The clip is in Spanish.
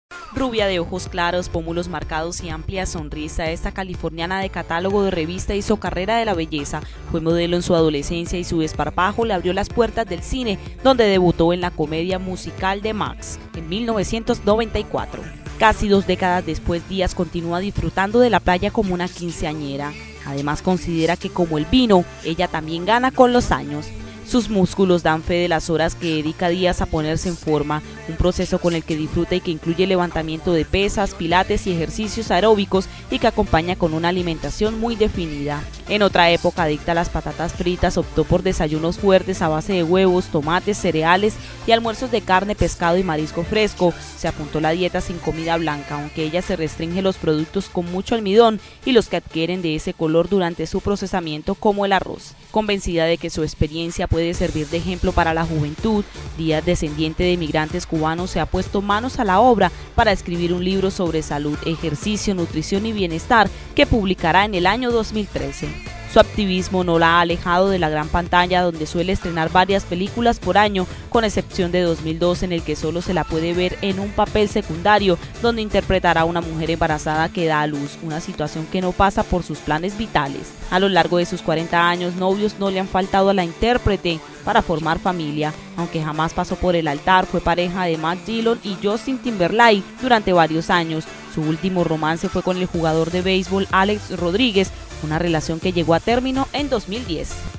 Rubia de ojos claros, pómulos marcados y amplia sonrisa, esta californiana de catálogo de revista hizo carrera de la belleza. Fue modelo en su adolescencia y su desparpajo le abrió las puertas del cine, donde debutó en la comedia musical de Max en 1994. Casi 2 décadas después, Díaz continúa disfrutando de la playa como una quinceañera. Además, considera que como el vino, ella también gana con los años. Sus músculos dan fe de las horas que dedica Díaz a ponerse en forma, un proceso con el que disfruta y que incluye levantamiento de pesas, pilates y ejercicios aeróbicos y que acompaña con una alimentación muy definida. En otra época adicta a las patatas fritas, optó por desayunos fuertes a base de huevos, tomates, cereales y almuerzos de carne, pescado y marisco fresco. Se apuntó la dieta sin comida blanca, aunque ella se restringe los productos con mucho almidón y los que adquieren de ese color durante su procesamiento, como el arroz. Convencida de que su experiencia puede servir de ejemplo para la juventud, Díaz, descendiente de migrantes cubanos, se ha puesto manos a la obra para escribir un libro sobre salud, ejercicio, nutrición y bienestar que publicará en el año 2013. Su activismo no la ha alejado de la gran pantalla, donde suele estrenar varias películas por año, con excepción de 2002, en el que solo se la puede ver en un papel secundario, donde interpretará a una mujer embarazada que da a luz, una situación que no pasa por sus planes vitales. A lo largo de sus 40 años, novios no le han faltado a la intérprete para formar familia. Aunque jamás pasó por el altar, fue pareja de Matt Dillon y Justin Timberlake durante varios años. Su último romance fue con el jugador de béisbol Alex Rodríguez, una relación que llegó a término en 2010.